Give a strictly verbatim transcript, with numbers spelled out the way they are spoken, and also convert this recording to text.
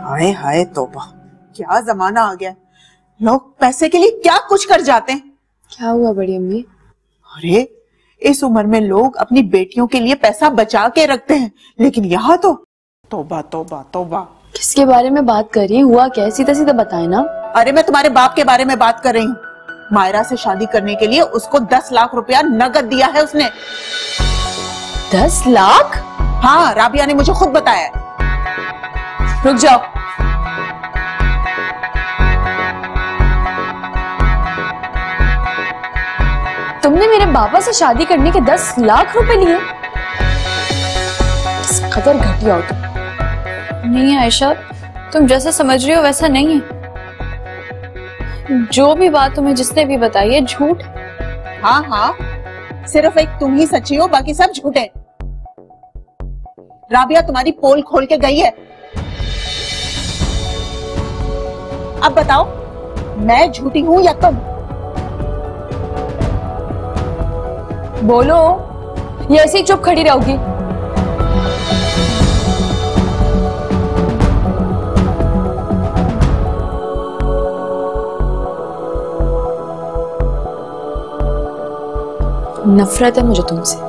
हाय हाय तौबा, क्या जमाना आ गया। लोग पैसे के लिए क्या कुछ कर जाते हैं। क्या हुआ बड़ी अम्मी? अरे इस उम्र में लोग अपनी बेटियों के लिए पैसा बचा के रखते हैं, लेकिन यहाँ तो तौबा तौबा तौबा। किसके बारे में बात कर रही है? हुआ क्या? सीधा सीधा बताए ना। अरे मैं तुम्हारे बाप के बारे में बात कर रही हूँ। मायरा से शादी करने के लिए उसको दस लाख रुपया नगद दिया है उसने। दस लाख? हाँ, राबिया ने मुझे खुद बताया। रुक जाओ। तुमने मेरे बाबा से शादी करने के दस लाख रुपए लिए? किस कदर घटिया हो तुम। नहीं आयशा, तुम जैसा समझ रही हो वैसा नहीं है। जो भी बात तुम्हें जिसने भी बताई है झूठ। हाँ हाँ, सिर्फ एक तुम ही सच्ची हो, बाकी सब झूठे। राबिया तुम्हारी पोल खोल के गई है। अब बताओ, मैं झूठी हूं या तुम? बोलो, ये ऐसे ही चुप खड़ी रहोगी? नफरत है मुझे तुमसे।